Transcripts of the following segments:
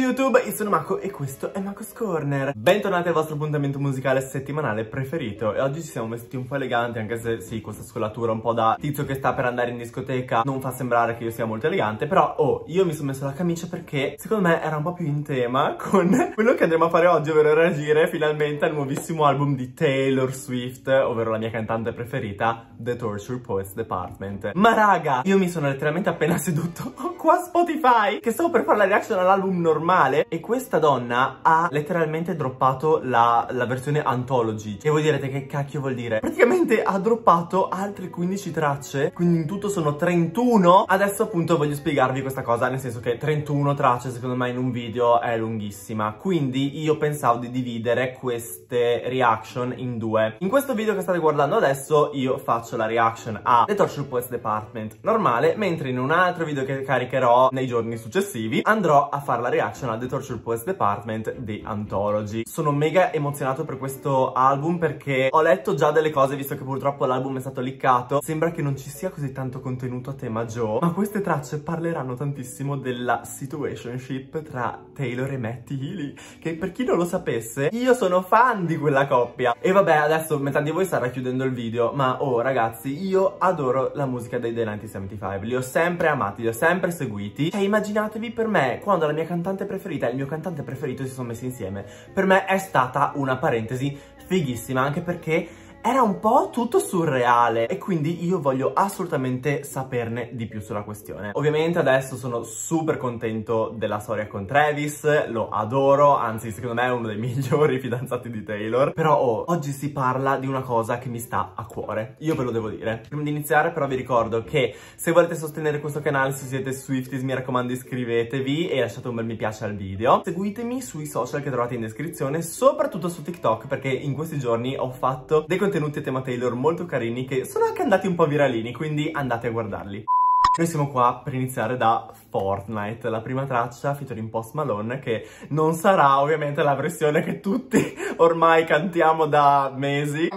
YouTube, io sono Mako e questo è Mako's Corner. Bentornati al vostro appuntamento musicale settimanale preferito. E oggi ci siamo vestiti un po' eleganti, anche se sì, questa scolatura un po' da tizio che sta per andare in discoteca non fa sembrare che io sia molto elegante. Però, io mi sono messo la camicia perché secondo me era un po' più in tema con quello che andremo a fare oggi, ovvero reagire finalmente al nuovissimo album di Taylor Swift, ovvero la mia cantante preferita, The Torture Poets Department. Ma raga, io mi sono letteralmente appena seduto qua a Spotify che stavo per fare la reaction all'album normale e questa donna ha letteralmente droppato la versione Anthology. E voi direte che cacchio vuol dire? Praticamente ha droppato altre 15 tracce, quindi in tutto sono 31. Adesso appunto voglio spiegarvi questa cosa, nel senso che 31 tracce secondo me in un video è lunghissima, quindi io pensavo di dividere queste reaction in due. In questo video che state guardando adesso io faccio la reaction a The Torture Poets Department normale, mentre in un altro video che caricherò nei giorni successivi andrò a fare la reaction a The Torture Poets Department di Anthology. Sono mega emozionato per questo album perché ho letto già delle cose, visto che purtroppo l'album è stato leakato. Sembra che non ci sia così tanto contenuto a tema Joe, ma queste tracce parleranno tantissimo della situationship tra Taylor e Matty Healy, che per chi non lo sapesse io sono fan di quella coppia. E vabbè, adesso metà di voi starà chiudendo il video, ma ragazzi, io adoro la musica dei The 1975, li ho sempre amati, li ho sempre seguiti. Cioè immaginatevi, per me quando la mia cantante preferita e il mio cantante preferito si sono messi insieme, per me è stata una parentesi fighissima, anche perché era un po' tutto surreale e quindi io voglio assolutamente saperne di più sulla questione. Ovviamente adesso sono super contento della storia con Travis, lo adoro, anzi secondo me è uno dei migliori fidanzati di Taylor. Però oggi si parla di una cosa che mi sta a cuore, io ve lo devo dire. Prima di iniziare però vi ricordo che se volete sostenere questo canale, se siete Swifties, mi raccomando iscrivetevi e lasciate un bel mi piace al video. Seguitemi sui social che trovate in descrizione, soprattutto su TikTok, perché in questi giorni ho fatto dei contenuti a tema Taylor molto carini che sono anche andati un po' viralini, quindi andate a guardarli. Noi siamo qua per iniziare da Fortnite, la prima traccia featuring Post Malone, che non sarà ovviamente la versione che tutti ormai cantiamo da mesi.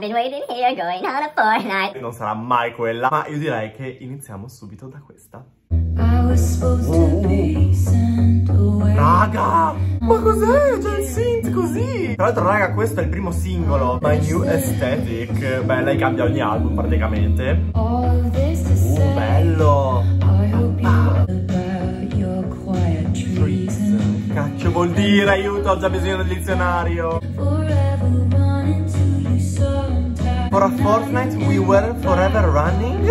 Non sarà mai quella, ma io direi che iniziamo subito da questa. Raga, ma cos'è? C'è il synth così. Tra l'altro raga, questo è il primo singolo, My New Aesthetic. Beh, lei cambia ogni album praticamente. Bello. Cacchio vuol dire? Aiuto, ho già bisogno del dizionario. For a fortnight we were forever running.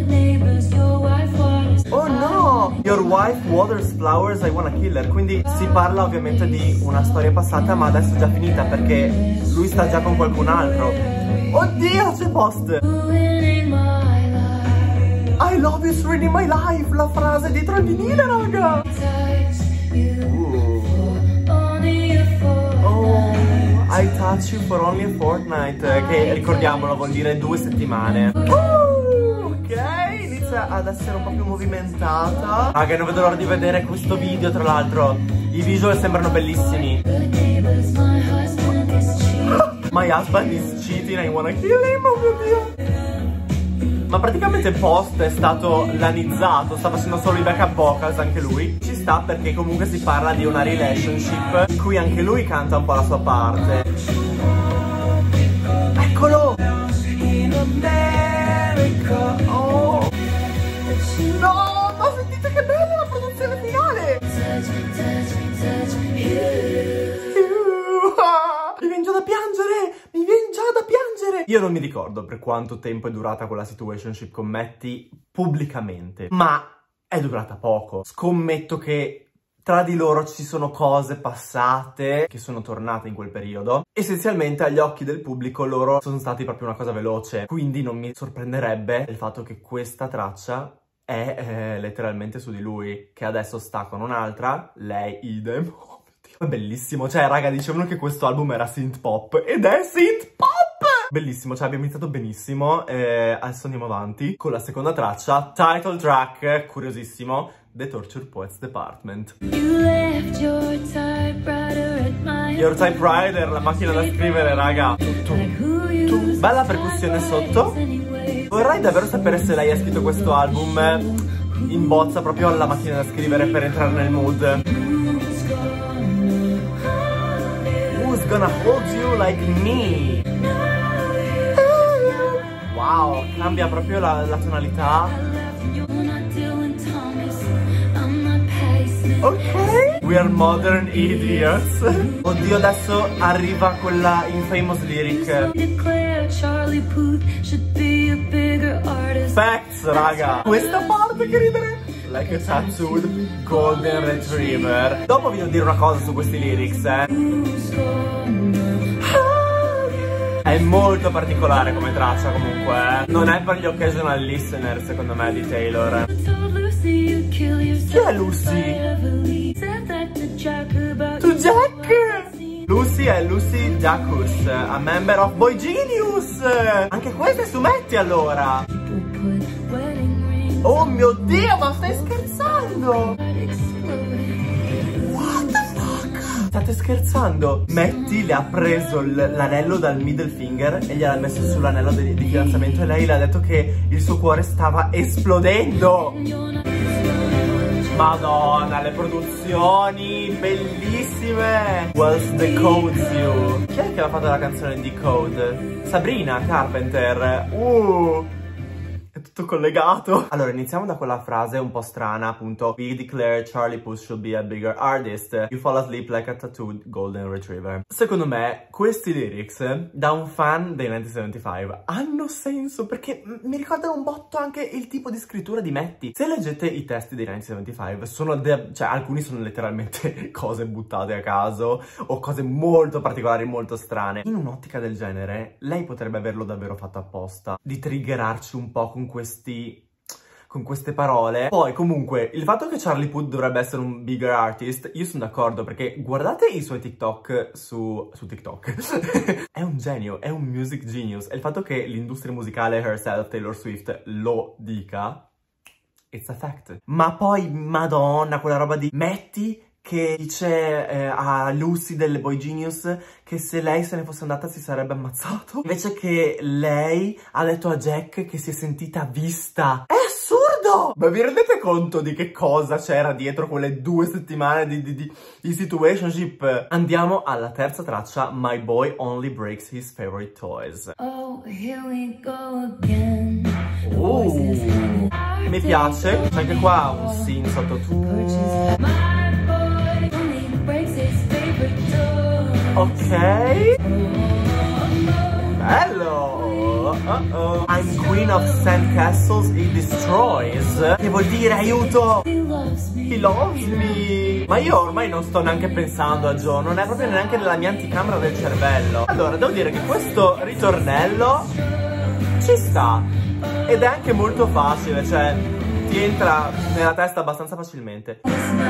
Oh no! Your wife waters flowers, I wanna kill her. Quindi si parla ovviamente di una storia passata, ma adesso è già finita perché lui sta già con qualcun altro. Oddio, c'è Post! I love you, reading my life! La frase dietro il vinile, raga! Oh, I touch you for only a fortnight, che ricordiamolo vuol dire 2 settimane. Ok, inizia ad essere un po' più movimentata. Raga, non vedo l'ora di vedere questo video, tra l'altro. I visual sembrano bellissimi. My husband is cheating, I wanna kill him, oh mio Dio. Ma praticamente Post è stato lanizzato, sta facendo solo i backup vocals anche lui. Ci sta perché comunque si parla di una relationship in cui anche lui canta un po' la sua parte. Eccolo! Oh. No, ma sentite che bella la produzione finale! Mi viene già da piangere! Mi viene già da piangere! Io non mi ricordo per quanto tempo è durata quella situationship con Matty pubblicamente, ma è durata poco. Scommetto che tra di loro ci sono cose passate che sono tornate in quel periodo. Essenzialmente agli occhi del pubblico loro sono stati proprio una cosa veloce, quindi non mi sorprenderebbe il fatto che questa traccia è letteralmente su di lui, che adesso sta con un'altra, lei idem. Oh mio Dio, è bellissimo. Cioè raga, dicevano che questo album era synth pop ed è synth pop! Bellissimo, cioè abbiamo iniziato benissimo. Adesso andiamo avanti con la seconda traccia, title track, curiosissimo, The Torture Poets Department. Your typewriter, la macchina da scrivere, raga. Bella percussione sotto. Vorrei davvero sapere se lei ha scritto questo album in bozza proprio alla macchina da scrivere per entrare nel mood. gonna hold you like me. Wow, cambia proprio la tonalità. Ok, we are modern idiots. Oddio, adesso arriva quella infamous lyric. Facts, raga. Questa parte che ridere. Like a tattooed golden retriever. Dopo vi devo dire una cosa su questi lyrics, È molto particolare come traccia comunque, Non è per gli occasional listener secondo me di Taylor. Chi è Lucy? To Jack! Lucy è Lucy Dacus, a member of Boy Genius. Anche questa è su Metti allora. Oh mio Dio, ma stai scherzando? What the fuck? State scherzando? Metti le ha preso l'anello dal middle finger e gliel'ha messo sull'anello di fidanzamento e lei le ha detto che il suo cuore stava esplodendo. Madonna, le produzioni bellissime. What's the Code You? Chi è che ha fatto la canzone di Code? Sabrina Carpenter. È tutto collegato. Allora, iniziamo da quella frase un po' strana, appunto. We declare Charlie Puth should be a bigger artist. You fall asleep like a tattooed golden retriever. Secondo me, questi lyrics, da un fan dei 1975, hanno senso perché mi ricordano un botto anche il tipo di scrittura di Metti. Se leggete i testi dei 1975, cioè alcuni sono letteralmente cose buttate a caso o cose molto particolari, molto strane. In un'ottica del genere, lei potrebbe averlo davvero fatto apposta, di triggerarci un po' con queste parole. Poi comunque il fatto che Charlie Puth dovrebbe essere un bigger artist, io sono d'accordo perché guardate i suoi TikTok su TikTok. È un genio, è un music genius, e il fatto che l'industria musicale herself, Taylor Swift, lo dica, it's a fact. Ma poi, madonna, quella roba di Metti che dice a Lucy delle Boy Genius che se lei se ne fosse andata si sarebbe ammazzato, invece che lei ha detto a Jack che si è sentita vista. È assurdo! Ma vi rendete conto di che cosa c'era dietro quelle 2 settimane di situationship? Andiamo alla terza traccia, My Boy Only Breaks His Favorite Toys. Oh, here we go again. Mi piace, c'è anche qua un synth sotto. Ok. Bello. I'm queen of sandcastles he destroys. Che vuol dire aiuto. He loves me. Ma io ormai non sto neanche pensando a Joe. Non è proprio neanche nella mia anticamera del cervello. Allora, devo dire che questo ritornello ci sta. Ed è anche molto facile, cioè ti entra nella testa abbastanza facilmente.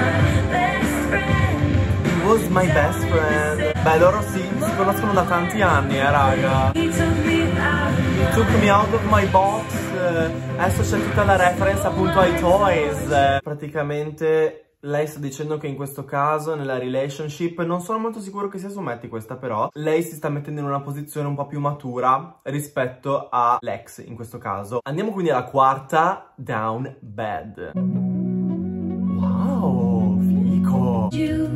Was my best friend. Beh, loro si conoscono da tanti anni, raga. Took me out of my box. Adesso c'è tutta la reference appunto ai toys. Praticamente lei sta dicendo che in questo caso, nella relationship, non sono molto sicuro che sia su Metti questa però, lei si sta mettendo in una posizione un po' più matura rispetto all'ex in questo caso. Andiamo quindi alla quarta, Down Bad. Wow, fico.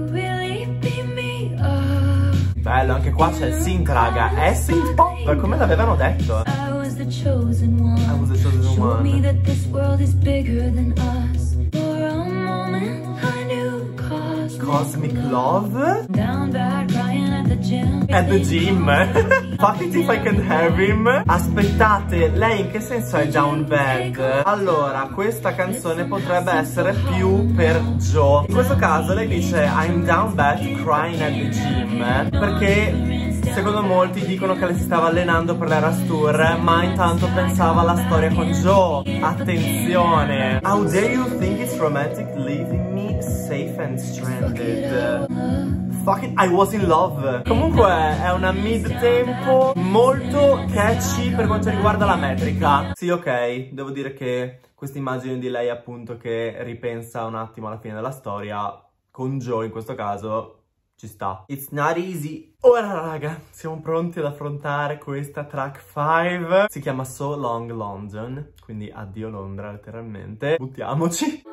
Bello, anche qua c'è il synth, raga. È synth pop, come l'avevano detto. I was the chosen one. Show me that this world is bigger than us. For a moment I knew Cosmic Love. Down bad, crying at the gym. At the gym. Fuck it if I can have him. Aspettate, lei in che senso è down bad? Allora, questa canzone potrebbe essere più per Joe. In questo caso lei dice I'm down bad, crying at the gym, perché secondo molti dicono che lei si stava allenando per l'Eras Tour, ma intanto pensava alla storia con Joe. Attenzione. How dare you think it's romantic leaving me safe and stranded? Fuck it, I was in love. Comunque è una mid-tempo molto catchy per quanto riguarda la metrica. Sì, ok, devo dire che questa immagine di lei appunto che ripensa un attimo alla fine della storia, con Joe in questo caso, ci sta. It's not easy. Ora raga, siamo pronti ad affrontare questa track 5. Si chiama So Long London, quindi addio Londra letteralmente. Buttiamoci.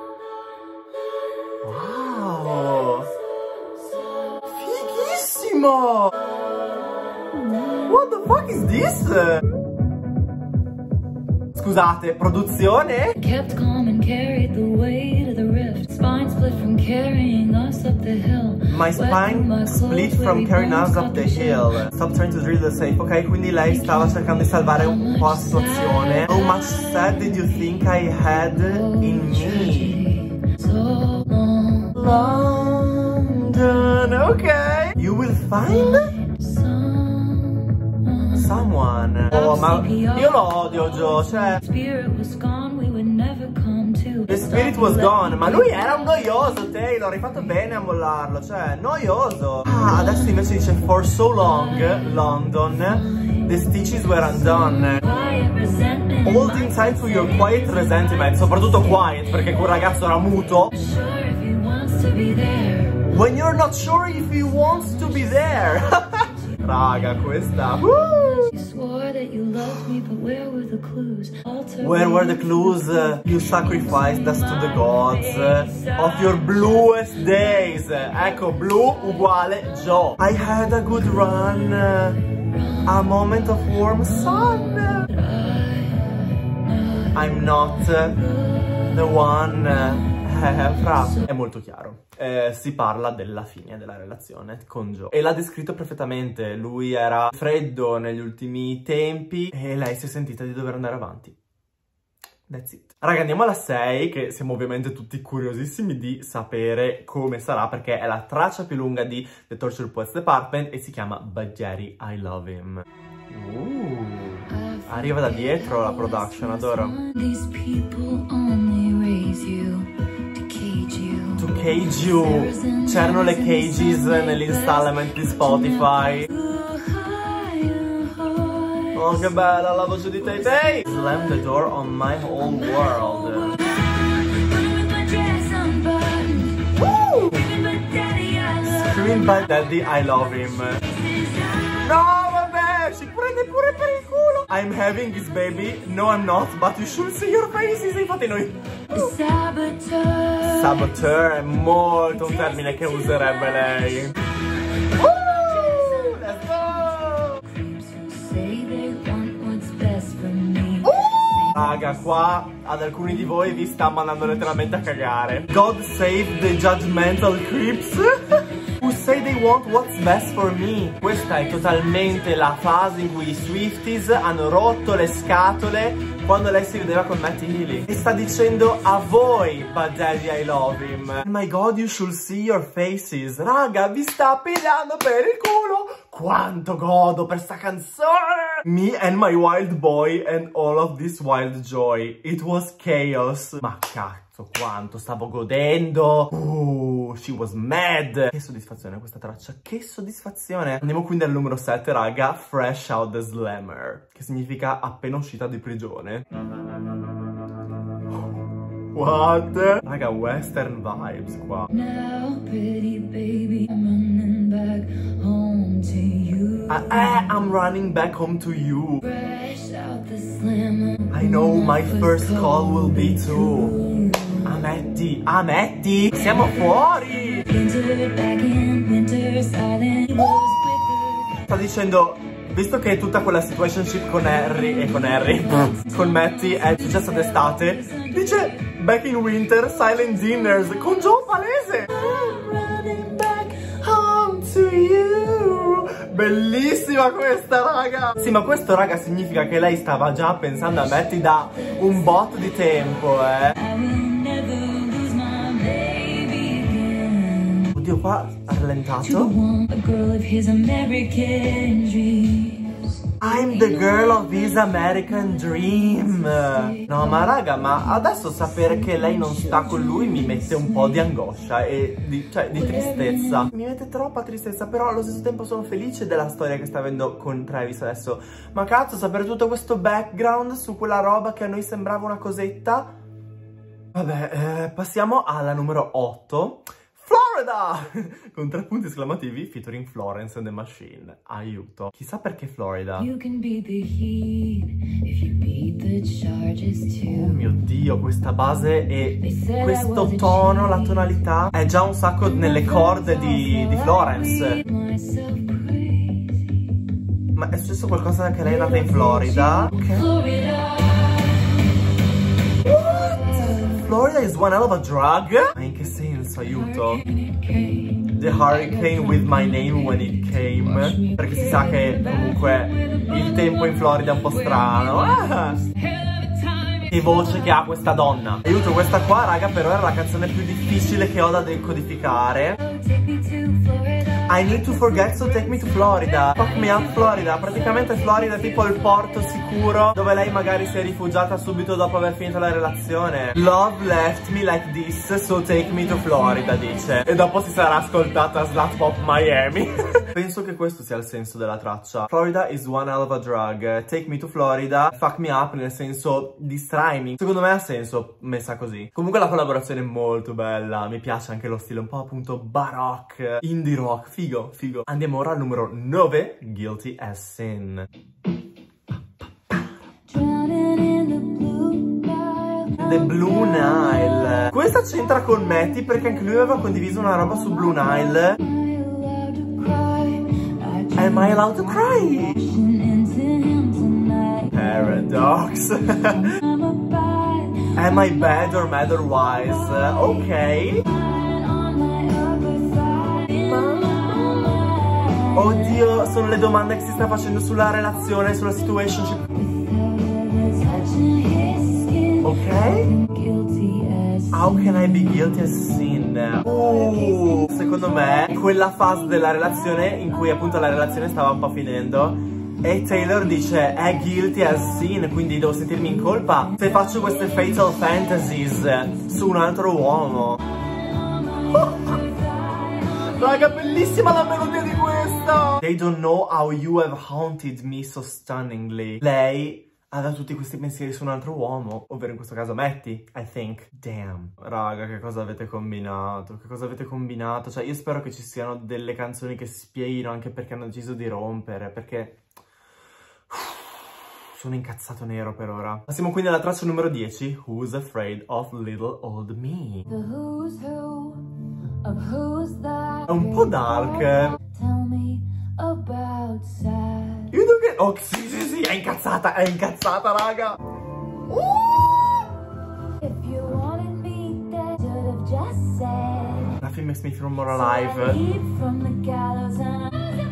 Wow, fighissimo! fuck is this? Scusate, produzione? Kept calm and carried the weight of the rift. Spine split from carrying us up the hill. My spine split from carrying us up the hill. Stop trying to drill the safe. Ok, quindi lei stava cercando di salvare un po' la situazione. How much sad did you think I had in me? So long. London, ok. You will find someone. Oh, ma io lo odio, Joe, cioè. The spirit was gone. Ma lui era un noioso, Taylor. Hai fatto bene a mollarlo, cioè, noioso. Ah, adesso invece dice for so long, London, the stitches were undone. Holding tight to your quiet resentment. Soprattutto quiet, perché quel ragazzo era muto. When you're not sure if he wants to be there. Raga, questa. Where were the clues? You sacrificed us to the gods of your bluest days. Ecco, blu uguale Joe. I had a good run, a moment of warm sun. I'm not the one. Fra, è molto chiaro. Si parla della fine della relazione con Joe e l'ha descritto perfettamente. Lui era freddo negli ultimi tempi e lei si è sentita di dover andare avanti. That's it. Raga, andiamo alla 6, che siamo ovviamente tutti curiosissimi di sapere come sarà, perché è la traccia più lunga di The Torture Poets Department e si chiama But Daddy I Love Him. Arriva da dietro la production, adoro. To cage you. C'erano le cages nell'installment di Spotify. Oh, che bella la voce di Tay Tay. Slam the door on my whole world. Woo! Scream by Daddy I love him. No, vabbè, si prende pure per il culo. I'm having this baby. No, I'm not, but you should see your faces. Infatti noi... Saboteur è molto un termine che userebbe lei. Let's go! Raga, qua ad alcuni di voi vi sta mandando letteralmente a cagare. God save the judgmental creeps who say they want what's best for me. Questa è totalmente la fase in cui i Swifties hanno rotto le scatole quando lei si vedeva con Matty Healy. E sta dicendo a voi, But Daddy I love him. Oh my god, you should see your faces. Raga, vi sta pigliando per il culo. Quanto godo per sta canzone. Me and my wild boy and all of this wild joy. It was chaos. Ma cazzo, quanto stavo godendo. She was mad. Che soddisfazione questa traccia, che soddisfazione. Andiamo quindi al numero 7, raga. Fresh Out the Slammer, che significa appena uscita di prigione. What? Raga, western vibes qua. Now, pretty baby, I'm running back home to you. I'm running back home to you. Fresh out the slammer. I know my first call will be to Ametti. Ametti, siamo fuori. Sta dicendo, visto che tutta quella situationship con Harry con Matty è successa d'estate, dice back in winter, silent dinners con Joe palese. I'm running back home to you. Bellissima questa, raga. Sì, ma questo, raga, significa che lei stava già pensando a Matty da un botto di tempo, Oddio, qua ha rallentato. I'm the girl of his American dream. No, ma raga, ma adesso sapere che lei non sta con lui mi mette un po' di angoscia e di tristezza. Mi mette troppa tristezza, però allo stesso tempo sono felice della storia che sta avendo con Travis adesso. Ma cazzo, sapere tutto questo background su quella roba che a noi sembrava una cosetta. Vabbè, passiamo alla numero 8. Florida! Con 3 punti esclamativi featuring Florence and the Machine. Aiuto. Chissà perché Florida. Oh mio Dio, questa base e questo tono, la tonalità è già un sacco nelle corde di Florence. Ma è successo qualcosa che lei è nata in Florida? Ok. Florida is one hell of a drug? Ma in che senso, aiuto? The hurricane with my name when it came. Perché si sa che comunque il tempo in Florida è un po' strano. Che voce che ha questa donna. Aiuto, questa qua, raga, però era la canzone più difficile che ho da decodificare. I need to forget, so take me to Florida. Fuck me up Florida. Praticamente Florida è tipo il porto sicuro dove lei magari si è rifugiata subito dopo aver finito la relazione. Love left me like this, so take me to Florida, dice. E dopo si sarà ascoltata Slut Pop Miami. Penso che questo sia il senso della traccia. Florida is one hell of a drug. Take me to Florida. Fuck me up nel senso distraimi. Secondo me ha senso messa così. Comunque la collaborazione è molto bella. Mi piace anche lo stile un po' appunto baroque, indie rock. Figo, figo. Andiamo ora al numero 9, Guilty as Sin. The Blue Nile. Questa c'entra con Matty perché anche lui aveva condiviso una roba su Blue Nile. Am I allowed to cry? Paradox. Am I bad or mad or wise? Ok. Oddio, sono le domande che si sta facendo sulla relazione, sulla situationship. Ok? How can I be guilty as sin? Secondo me, quella fase della relazione in cui appunto la relazione stava un po' finendo e Taylor dice è guilty as sin, quindi devo sentirmi in colpa se faccio queste fatal fantasies su un altro uomo. Raga, bellissima la melodia di questa! They don't know how you have haunted me so stunningly. Lei aveva tutti questi pensieri su un altro uomo, ovvero in questo caso Matty, I think. Damn. Raga, che cosa avete combinato? Che cosa avete combinato? Cioè, io spero che ci siano delle canzoni che spieghino anche perché hanno deciso di rompere, perché sono incazzato nero per ora. Passiamo quindi alla traccia numero 10, Who's Afraid of Little Old Me. The who's who of who's that? È un po' dark. Tell me about sad. You don't get... Oh, sì, è incazzata, raga. If you wanted me, that should have just said. Nothing makes me feel more alive. From the gallows and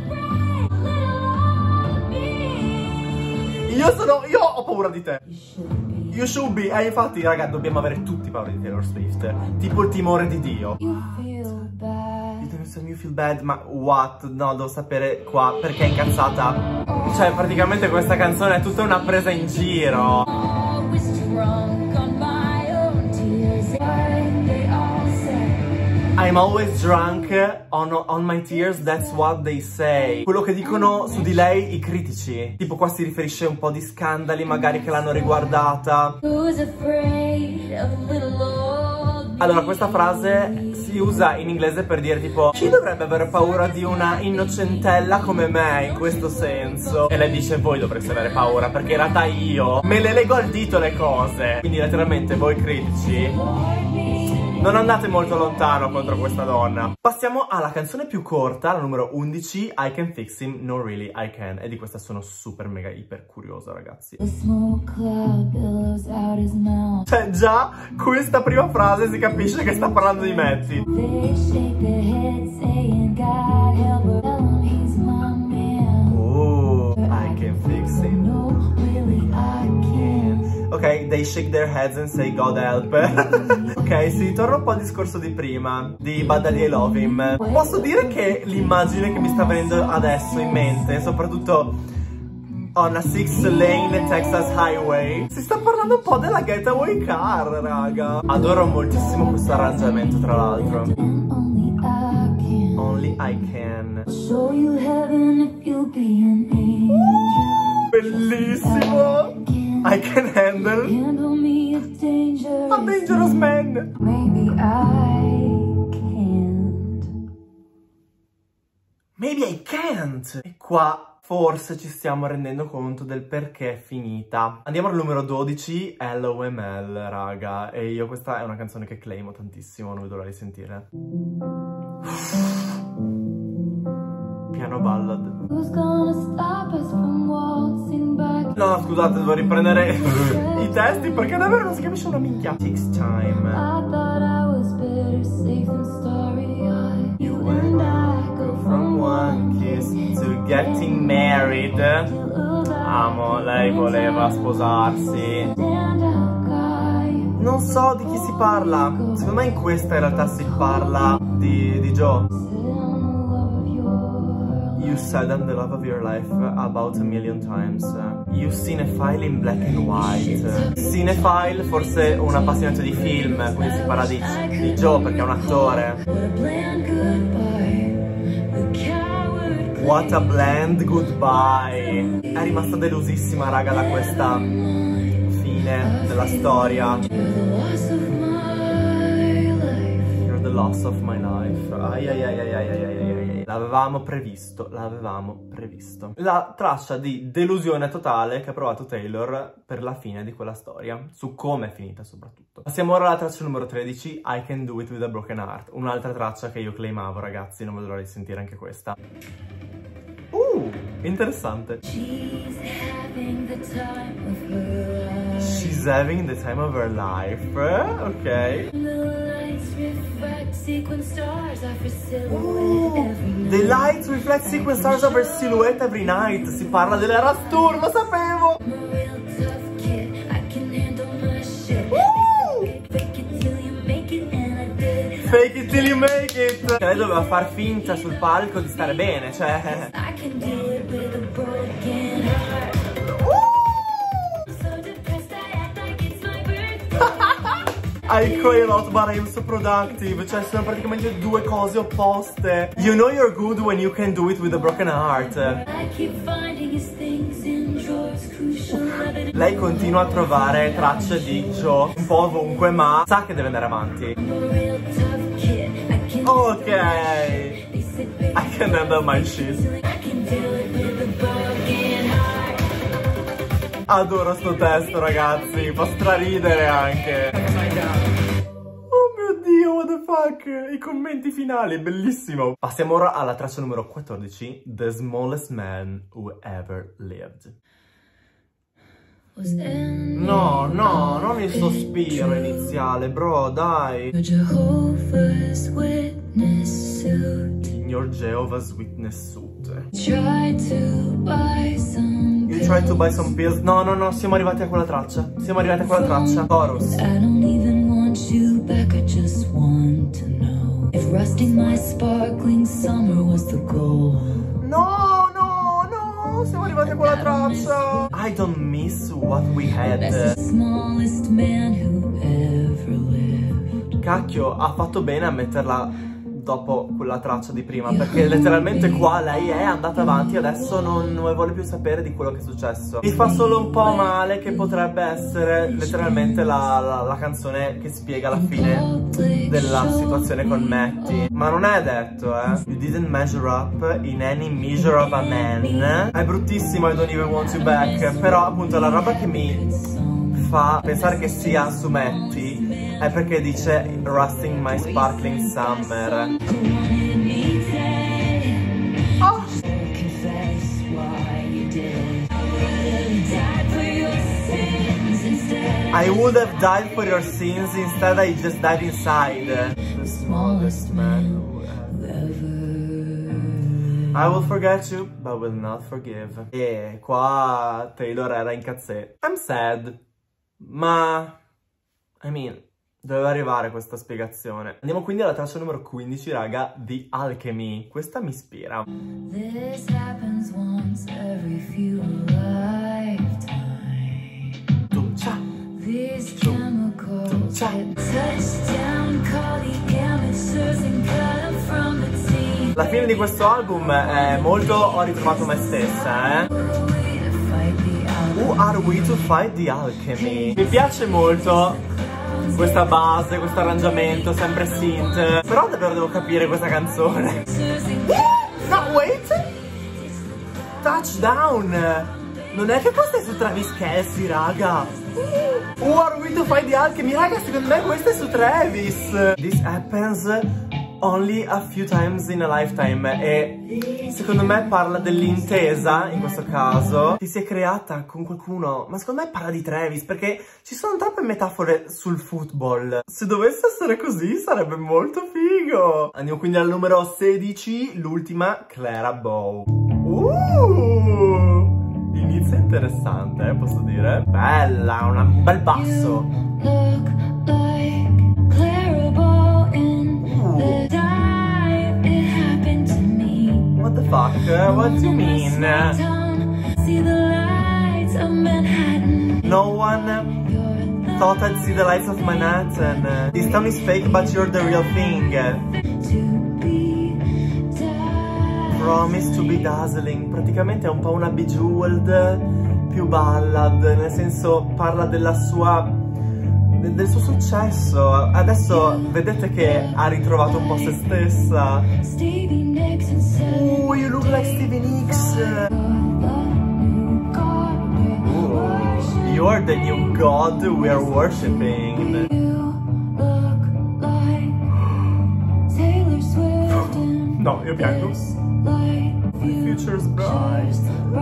Io ho paura di te. You should be. Infatti, raga, dobbiamo avere tutti paura di Taylor Swift. Tipo il timore di Dio. you feel bad. You feel bad, ma what? No, devo sapere qua perché è incazzata. Cioè, praticamente questa canzone è tutta una presa in giro. Always drunk on my own tears. They all say. I'm always drunk on my tears, that's what they say. Quello che dicono su di lei i critici. Tipo qua si riferisce a un po' di scandali magari che l'hanno riguardata. Who's afraid of little old me? Allora, questa frase si usa in inglese per dire tipo chi dovrebbe avere paura di una innocentella come me, in questo senso. E lei dice voi dovreste avere paura perché in realtà io me le leggo al dito le cose. Quindi letteralmente voi critici non andate molto lontano contro questa donna. Passiamo alla canzone più corta, la numero 11, I Can Fix Him, No Really I Can. E di questa sono super mega iper curiosa, ragazzi. The smoke cloud billows out his mouth. Cioè già questa prima frase si capisce che sta parlando di Matty. They shake their heads saying God help her. Tell him he's my man. Oh, I can fix him. No, really I can't. Ok, they shake their heads and say God help. Ok, si ritorna un po' al discorso di prima, di Badali I Love Him. Posso dire che l'immagine che mi sta venendo adesso in mente, soprattutto on a 6-lane Texas highway, si sta parlando un po' della getaway car, raga. Adoro moltissimo questo arrangiamento, tra l'altro. And only I can. Only I can. Show you heaven if you'll be an angel. Bellissimo! I can handle Handle me if dangerous. a dangerous man. Maybe I can't. Maybe I can't. E qua forse ci stiamo rendendo conto del perché è finita. Andiamo al numero 12, LOML, raga. E io questa è una canzone che claimo tantissimo, non vedo l'ora di sentire. piano ballad. Who's gonna stop us from waltzing back? No, scusate, devo riprendere i testi perché davvero non si capisce una minchia. Takes time. I thought I was better safe than starry-eyed. You and I go From one kiss to getting married. Amo, lei voleva sposarsi. Non so di chi si parla. Secondo me in questa in realtà si parla di Joe. You said I'm the love of your life about a million times. You cinephile in black and white. Cinephile, forse un appassionato di film, quindi si parla di Joe perché è un attore. What a bland goodbye. È rimasta delusissima, raga, da questa fine della storia. You're the loss of my life. Ai ai ai ai ai ai ai ai. L'avevamo previsto, l'avevamo previsto. La traccia di delusione totale che ha provato Taylor per la fine di quella storia, su come è finita soprattutto. Passiamo ora alla traccia numero 13, I Can Do It With A Broken Heart. Un'altra traccia che io claimavo, ragazzi, non vedo l'ora di sentire anche questa. Interessante. She's having the time of her life. Ok. The lights reflect sequin stars of her silhouette every night. Si parla dell'Eras Tour, lo sapevo! Fake it till you make it. Lei doveva far finta sul palco di stare bene, cioè. I cry a lot but I'm so productive. Cioè sono praticamente due cose opposte. You know you're good when you can do it with a broken heart. Lei continua a trovare tracce di Joe un po' ovunque, ma sa che deve andare avanti. Ok, I can handle my shit. Adoro sto testo, ragazzi, fa straridere anche. Oh mio Dio, what the fuck. I commenti finali, bellissimo. Passiamo ora alla traccia numero 14, The Smallest Man Who Ever Lived. No, no, non il sospiro iniziale, bro, dai. In your Jehovah's Witness suit. You tried to buy some pills. No, no, no, siamo arrivati a quella traccia. Siamo arrivati a quella traccia. Chorus. I don't even want you back, I just want to know if rusting my sparkling summer was the goal. No, no, no, siamo arrivati a quella traccia. I don't miss what we had. That's the smallest man who ever lived. Cacchio, ha fatto bene a metterla dopo quella traccia di prima, perché letteralmente qua lei è andata avanti e adesso non vuole più sapere di quello che è successo. Mi fa solo un po' male che potrebbe essere letteralmente la canzone che spiega la fine della situazione con Matty, ma non è detto, You didn't measure up in any measure of a man. È bruttissimo, I don't even want you back, però appunto la roba che mi fa pensare che sia su Matty è perché dice rusting my sparkling summer. Oh. I would have died for your sins, instead I just died inside. The smallest man who ever. I will forget you, but will not forgive. E qua Taylor era in cazzè. I'm sad, ma I mean, doveva arrivare questa spiegazione. Andiamo quindi alla traccia numero 15, raga, The Alchemy. Questa mi ispira. This happens once every few lifetimes. These chemicals get touched down, call the amateurs and cut them from the team. La fine di questo album è molto ho ritrovato me stessa, Who are we to fight the alchemy? Mi piace molto questa base, questo arrangiamento, sempre synth. Però davvero devo capire questa canzone. No, wait! Touchdown! Non è che questa è su Travis Kelce, raga. Who are we to fight the alchemy? Raga, secondo me questa è su Travis. This happens Only a few times in a lifetime, e secondo me parla dell'intesa, in questo caso, che si è creata con qualcuno, ma secondo me parla di Travis, perché ci sono troppe metafore sul football. Se dovesse essere così sarebbe molto figo. Andiamo quindi al numero 16, l'ultima, Clara Bow. Inizio interessante, posso dire. Bella, un bel basso. What the fuck? What do you mean? No one thought I'd see the lights of Manhattan. This town is fake, but you're the real thing. Promise to be dazzling. Praticamente è un po' una Bejeweled più ballad, nel senso parla della sua... del suo successo. Adesso vedete che ha ritrovato un po' se stessa. You look like Stevie Nicks. You are the new god we are worshipping. No, io piango. The future's bright.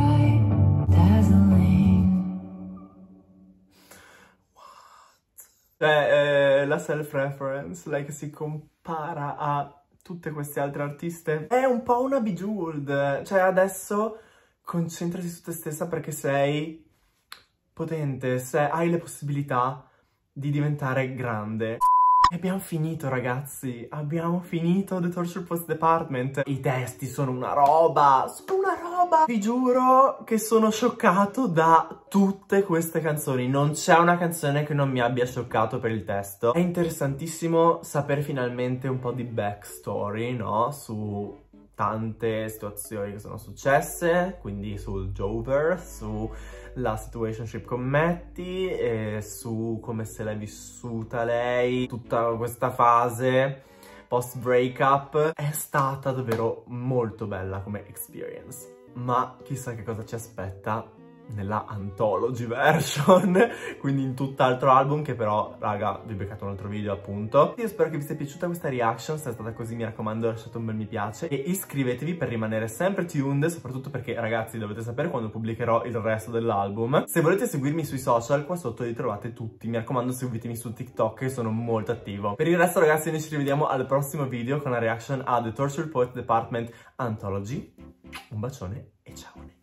La self-reference, lei che si compara a tutte queste altre artiste, è un po' una Bejeweled. Cioè adesso concentrati su te stessa perché sei potente, se hai le possibilità di diventare grande. E abbiamo finito, ragazzi, abbiamo finito The Torture Poets Department. I testi sono una roba, vi giuro che sono scioccato da tutte queste canzoni. Non c'è una canzone che non mi abbia scioccato per il testo. È interessantissimo sapere finalmente un po' di backstory, no? Su tante situazioni che sono successe, quindi sul Jover, sulla situationship con Matty, e su come se l'è vissuta lei, tutta questa fase post breakup. È stata davvero molto bella come experience, ma chissà che cosa ci aspetta nella anthology version, quindi in tutt'altro album, che però, raga, vi ho beccato un altro video appunto. Io spero che vi sia piaciuta questa reaction. Se è stata così, mi raccomando, lasciate un bel mi piace e iscrivetevi per rimanere sempre tuned, soprattutto perché, ragazzi, dovete sapere quando pubblicherò il resto dell'album. Se volete seguirmi sui social, qua sotto li trovate tutti. Mi raccomando, seguitemi su TikTok, che sono molto attivo. Per il resto, ragazzi, noi ci rivediamo al prossimo video con la reaction a The Torture Poets Department Anthology. Un bacione e ciao!